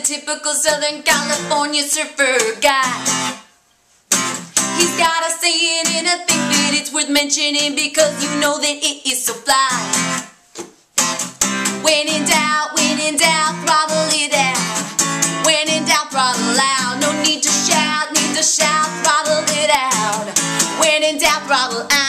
typical Southern California surfer guy. He's got a saying and I think that it's worth mentioning because you know that it is so fly. When in doubt, throttle it out. When in doubt, throttle out. No need to shout, throttle it out. When in doubt, throttle out.